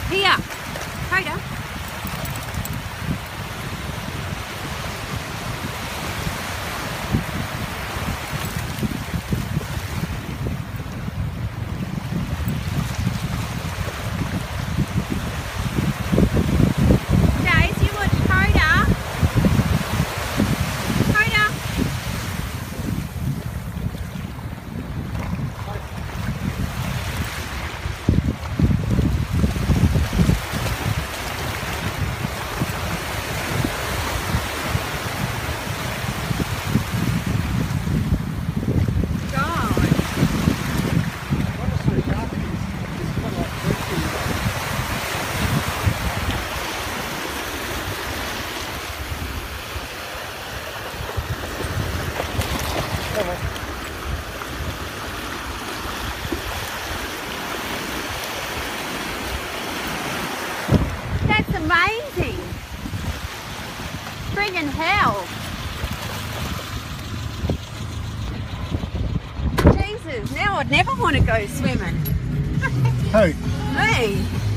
Here, Coda. Guys, you watch Coda. Coda. That's amazing. Friggin' hell. Jesus, now I'd never want to go swimming. Who? Me.